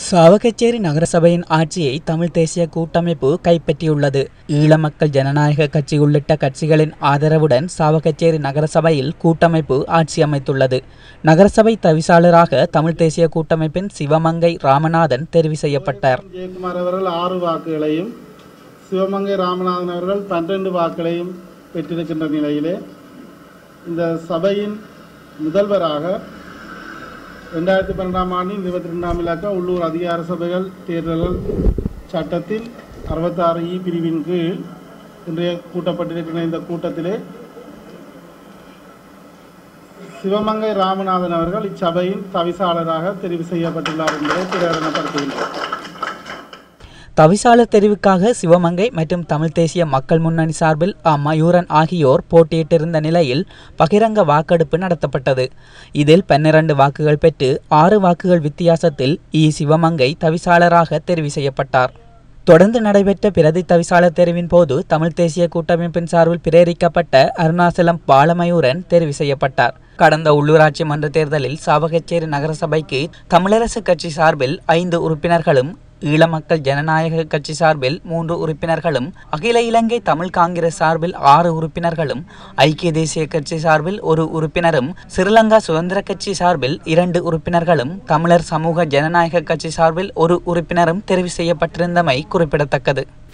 சாவகச்சேரி நகரசபையின் ஆட்சியை தமிழ் தேசிய கூட்டமைப்பு கைப்பற்றியுள்ளது. ஈழ மக்கள் ஜனநாயக கட்சி உள்ளிட்ட கட்சிகளின் ஆதரவுடன் சாவகச்சேரி நகரசபையில் கூட்டமைப்பு ஆட்சி அமைத்துள்ளது. நகரசபை தவிசாளராக தமிழ் தேசிய கூட்டமைப்பின் சிவமங்கை ராமநாதன் தெரிவு செய்யப்பட்டார். ஜெயக்குமார் அவர்கள் 6 வாக்குகளையும் சிவமங்கை ராமநாதன் அவர்கள் 12 வாக்குகளையும் பெற்றிருக்கின்ற நிலையிலே இந்த சபையின் முதல்வராக 2012ஆம் ஆண்டின் 22ஆம் இலக்க உள்ளூர் அதிகார சபைகள் தேர்தல்கள் சட்டத்தில் 66E பிரிவின் கீழ் இன்றைய கூட்டப்பட்டிருக்கிற இந்த கூட்டத்திலே சிவமங்கை ராமநாதன் அவர்கள் இச்சபையின் தவிசாளராக தெரிவு செய்யப்பட்டுள்ளார் என்பதை பிரகடனப்படுத்துகின்றனர். தவிசாளர் தெரிவுக்காக சிவமங்கை மற்றும் தமிழ் தேசிய மக்கள் முன்னணி சார்பில் மயூரன் ஆகியோர் போட்டியிட்டிருந்த நிலையில் பகிரங்க வாக்கெடுப்பு நடத்தப்பட்டது. இதில் 12 வாக்குகள் பெற்று 6 வாக்குகள் வித்தியாசத்தில் சிவமங்கை தவிசாளராக தெரிவு செய்யப்பட்டார். தொடர்ந்து நடைபெற்ற பிரதி தவிசாளர் தெரிவின் போது தமிழ் தேசிய கூட்டமைப்பின் சார்பில் பிரேரிக்கப்பட்ட அருணாசலம் பாலமயூரன் தெரிவு செய்யப்பட்டார். கடந்த உள்ளூராட்சி மன்ற தேர்தலில் சாவகச்சேரி நகரசபைக்கு தமிழரசு கட்சி சார்பில் 5 உறுப்பினர்களும், ஈழ மக்கள் ஜனநாயக கட்சி சார்பில் 3 உறுப்பினர்களும், அகில இலங்கை தமிழ் காங்கிரஸ் சார்பில் 6 உறுப்பினர்களும், ஐக்கிய தேசிய கட்சி சார்பில் 1 உறுப்பினரும், ஸ்ரீலங்கா சுதந்திர கட்சி சார்பில் 2 உறுப்பினர்களும், தமிழர் சமூக ஜனநாயக கட்சி சார்பில் 1 உறுப்பினரும் தெரிவு செய்யப்பட்டிருந்தமை குறிப்பிடத்தக்கது.